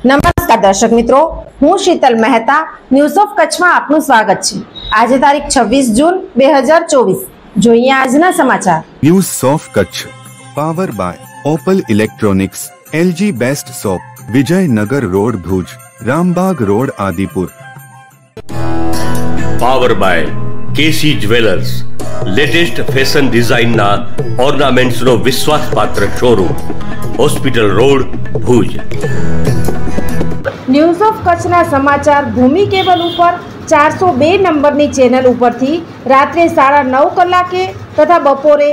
નમસ્કાર દર્શક મિત્રો, હું શીતલ મહેતા ન્યૂઝ ઓફ કચ્છમાં આપનું સ્વાગત છે। આજે તારીખ 26 જૂન 2024। જોઈએ આજના સમાચાર। News of Kutch power by opal electronics, LG best shop, Vijaynagar road Bhuj, Rambag road Adipur. Power by KC jewellers, latest fashion ડિઝાઇનના ઓર્નામેન્ટ્સનો વિશ્વાસપાત્ર showroom, hospital road Bhuj. News of કચ્છના સમાચાર ભૂમિ કેબલ ઉપર 402 નંબરની ચેનલ ઉપરથી રાત્રે 9:30 કલાકે તથા બપોરે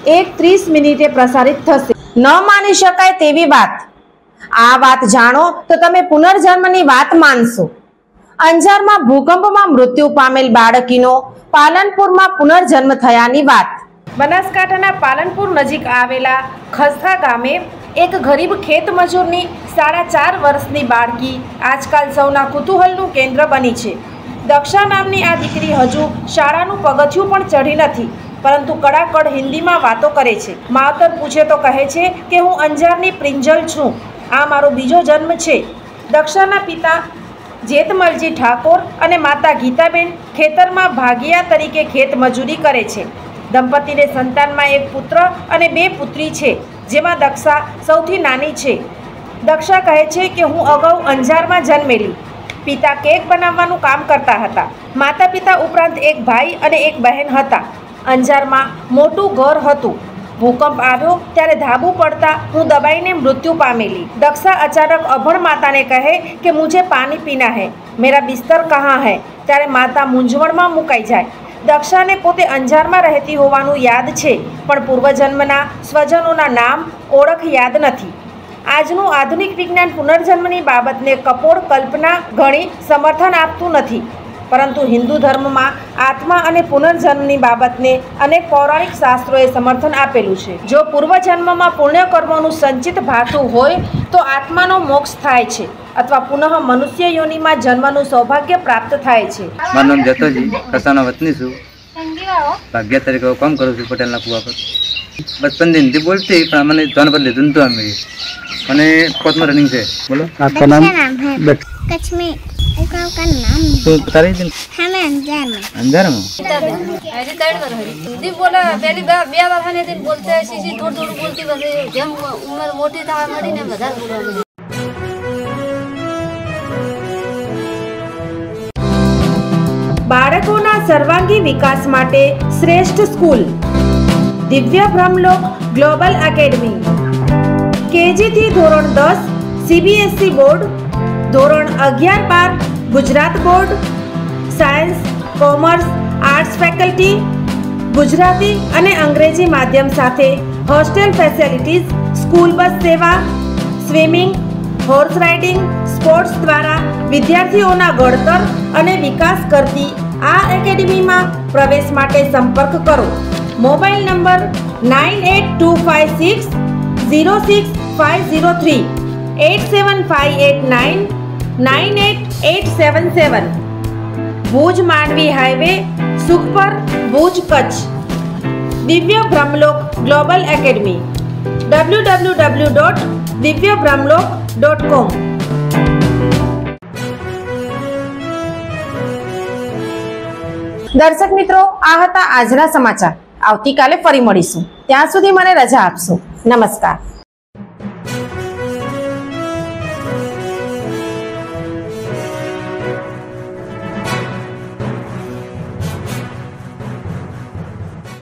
1:30 પ્રસારિત થશે। ન માની શકાય તેવી વાત। આ વાત જાણો તો તમે પુનર્જન્મની વાત માનશો। અંજારમાં ભૂકંપમાં મૃત્યુ પામેલ બાળકીનો પાલનપુરમાં પુનર્જન્મ થયાની વાત। બનાસકાંઠાના પાલનપુર નજીક આવેલા ખસ્તા ગામે એક ગરીબ ખેત મજૂરની 4.5 વર્ષની બાળકી આજકાલ સૌના કુતૂહલનું કેન્દ્ર બની છે। દક્ષા નામની આ દીકરી હજુ શાળાનું પગથિયું પણ ચઢી નથી, પરંતુ કડાકડ હિન્દીમાં વાતો કરે છે। માવતર પૂછે તો કહે છે કે હું અંજારની પ્રિંજલ છું, આ મારો બીજો જન્મ છે। દક્ષાના પિતા જેતમલજી ઠાકોર અને માતા ગીતાબેન ખેતરમાં ભાગિયા તરીકે ખેત મજૂરી કરે છે। દંપતીને સંતાનમાં એક પુત્ર અને 2 પુત્રી છે, જેમાં દક્ષા સૌથી નાની છે। દક્ષા કહે છે કે હું અગાઉ અંજારમાં જન્મેલી। પિતા કેક બનાવવાનું કામ કરતા હતા। માતા પિતા ઉપરાંત એક ભાઈ અને એક બહેન હતા। અંજારમાં મોટું ઘર હતું। ભૂકંપ આવ્યો ત્યારે ધાબુ પડતા હું દબાઈને મૃત્યુ પામેલી। दक्षा अचानक अभण माता ने कहे कि मुझे पानी पीना है, मेरा बिस्तर कहाँ है। त्यारे माता मूंझवणमां मुकाई जाए। दक्षा ने पोते अंजारमां रहती होवानुं याद छे, पण पूर्वजन्मना स्वजनोना नाम ओळख याद नथी। आजनुं आधुनिक विज्ञान पुनर्जन्मनी बाबतने कपोळ कल्पना घणी समर्थन आपतुं नथी, परंतु हिंदू धर्म में आत्मा और पुनर्जन्मनी बाबतने अनेक पौराणिक शास्त्रों समर्थन आपेलू है। जो पूर्वजन्म में पुण्य कर्मों संचित भाथुं होय तो आत्मानो मोक्ष थाय छे अथवा पुनः मनुष्य योनि में जन्मनु सौभाग्य प्राप्त थाय छे। माરું નામ જતોજી, કસાનો વતની છું। ભાગ્યા તરીકે કામ કરું છું પટેલના કુવા પર। બચપન થી હિન્દી બોલતી પણ મને ધ્યાન પર લીધું નતું અમે। અને કોતમાં રનિંગ છે। બોલો आपका नाम है कच्छ में का नाम तो बता रही थी। हमें अंजार में हिंदी बोला पहली बार हने दिन बोलते ऐसी थोड़ी बोलती बस जब उम्र मोटी था मरी ने बधा बोला। બાળકોના સર્વાંગી વિકાસ માટે શ્રેષ્ઠ સ્કૂલ દિવ્ય બ્રહ્મલોક ગ્લોબલ એકેડમી। કેજી થી ધોરણ 10 CBSE બોર્ડ, ધોરણ 11-12 Gujarat board, science, commerce, arts faculty, Gujarati અને અંગ્રેજી માધ્યમ સાથે હોસ્ટેલ ફેસિલિટીઝ, સ્કૂલ બસ સેવા, સ્વિમિંગ, હોર્સ રાઇડિંગ, સ્પોર્ટ્સ દ્વારા વિદ્યાર્થીઓના ઘડતર અને વિકાસ કરતી આ એકેડમીમાં પ્રવેશ માટે સંપર્ક કરો। Mobile number 9825606503 875899887 Bhuj Mandvi highway, Sukhpar, Bhuj, Kutch. Divya Brahmlok global academy www.divyabramlok.com। દર્શક મિત્રો, આ હતા આજના સમાચાર। આવતીકાલે ફરી મળીશું, ત્યાં સુધી મને રજા આપશો। નમસ્કાર।